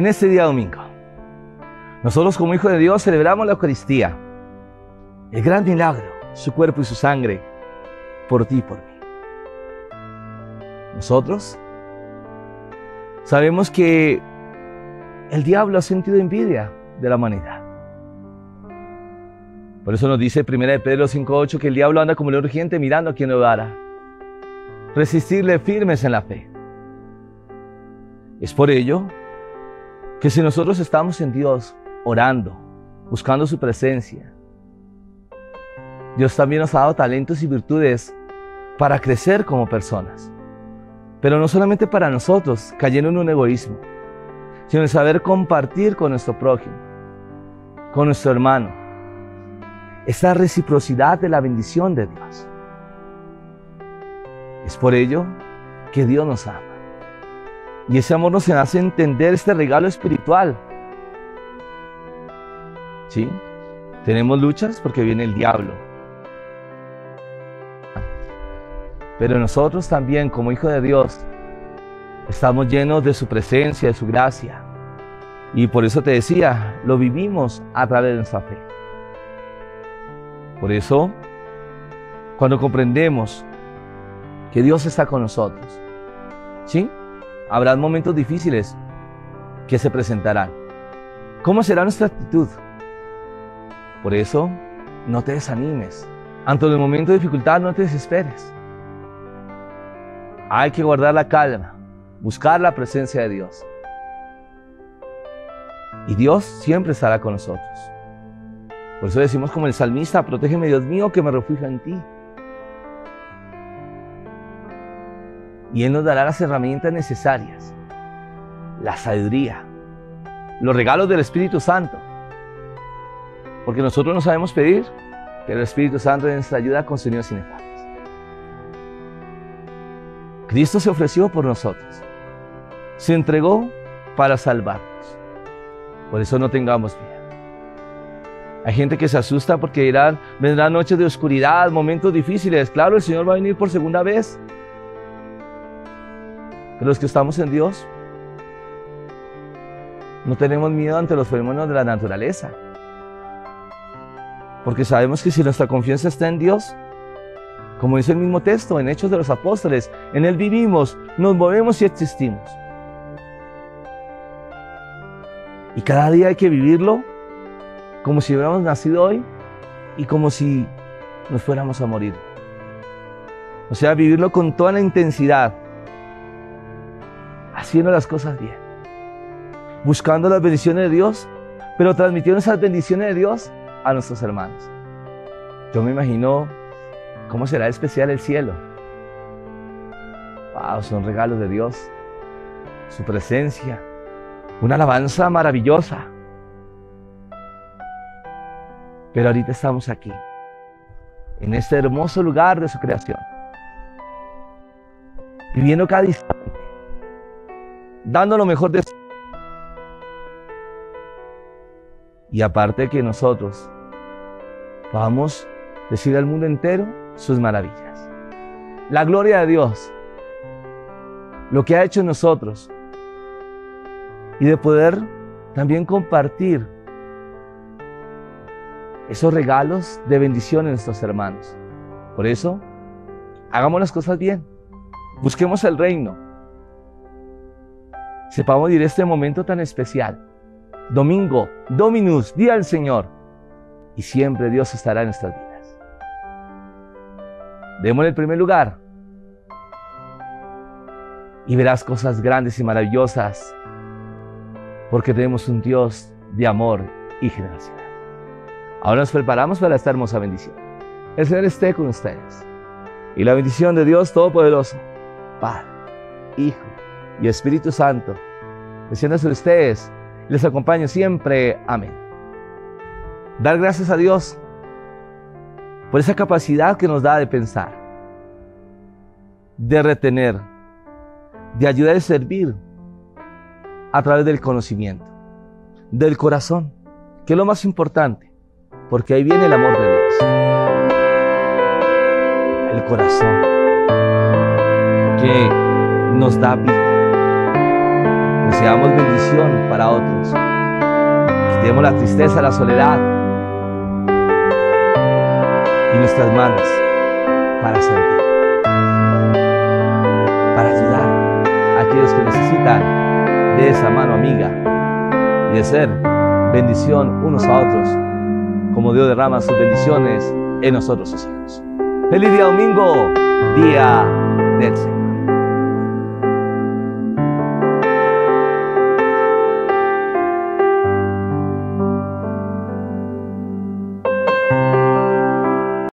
En este día domingo, nosotros como hijos de Dios celebramos la Eucaristía, el gran milagro, su cuerpo y su sangre, por ti y por mí. Nosotros sabemos que el diablo ha sentido envidia de la humanidad. Por eso nos dice 1 Pedro 5:8 que el diablo anda como león urgente mirando a quien lo dará. Resistirle firmes en la fe. Es por ello que si nosotros estamos en Dios orando, buscando su presencia, Dios también nos ha dado talentos y virtudes para crecer como personas. Pero no solamente para nosotros, cayendo en un egoísmo, sino en saber compartir con nuestro prójimo, con nuestro hermano, esa reciprocidad de la bendición de Dios. Es por ello que Dios nos ama. Y ese amor nos hace entender este regalo espiritual. ¿Sí? Tenemos luchas porque viene el diablo. Pero nosotros también, como hijos de Dios, estamos llenos de su presencia, de su gracia. Y por eso te decía, lo vivimos a través de nuestra fe. Por eso, cuando comprendemos que Dios está con nosotros, ¿sí? Habrá momentos difíciles que se presentarán. ¿Cómo será nuestra actitud? Por eso, no te desanimes. Ante el momento de dificultad, no te desesperes. Hay que guardar la calma, buscar la presencia de Dios. Y Dios siempre estará con nosotros. Por eso decimos como el salmista, protégeme Dios mío, que me refugio en ti. Y Él nos dará las herramientas necesarias, la sabiduría, los regalos del Espíritu Santo. Porque nosotros no sabemos pedir, pero el Espíritu Santo es nuestra ayuda con sonidos inefables. Cristo se ofreció por nosotros, se entregó para salvarnos. Por eso no tengamos miedo. Hay gente que se asusta porque dirán, vendrán noches de oscuridad, momentos difíciles. Claro, el Señor va a venir por segunda vez. Pero los que estamos en Dios, no tenemos miedo ante los fenómenos de la naturaleza. Porque sabemos que si nuestra confianza está en Dios, como dice el mismo texto en Hechos de los Apóstoles, en Él vivimos, nos movemos y existimos. Y cada día hay que vivirlo como si hubiéramos nacido hoy y como si nos fuéramos a morir. O sea, vivirlo con toda la intensidad, haciendo las cosas bien, buscando las bendiciones de Dios, pero transmitiendo esas bendiciones de Dios a nuestros hermanos. Yo me imagino cómo será especial el cielo. Wow, son regalos de Dios, su presencia, una alabanza maravillosa. Pero ahorita estamos aquí, en este hermoso lugar de su creación, viviendo cada instante, dando lo mejor de sí. Y aparte que nosotros podamos decir al mundo entero sus maravillas, la gloria de Dios, lo que ha hecho en nosotros, y de poder también compartir esos regalos de bendición en nuestros hermanos. Por eso, hagamos las cosas bien, busquemos el reino, sepamos vivir este momento tan especial. Domingo, Dominus, Día del Señor, y siempre Dios estará en nuestras vidas. Démosle el primer lugar y verás cosas grandes y maravillosas, porque tenemos un Dios de amor y generosidad. Ahora nos preparamos para esta hermosa bendición. El Señor esté con ustedes, y la bendición de Dios Todopoderoso, Padre, Hijo y Espíritu Santo, descienda sobre ustedes y les acompañe siempre. Amén. Dar gracias a Dios por esa capacidad que nos da de pensar, de retener, de ayudar y servir a través del conocimiento, del corazón, que es lo más importante, porque ahí viene el amor de Dios. El corazón que nos da vida, pues seamos bendición para otros. Quitemos la tristeza, la soledad y nuestras manos para servir, para ayudar a aquellos que necesitan de esa mano amiga y de ser bendición unos a otros, como Dios derrama sus bendiciones en nosotros, sus hijos. Feliz día domingo, día del Señor.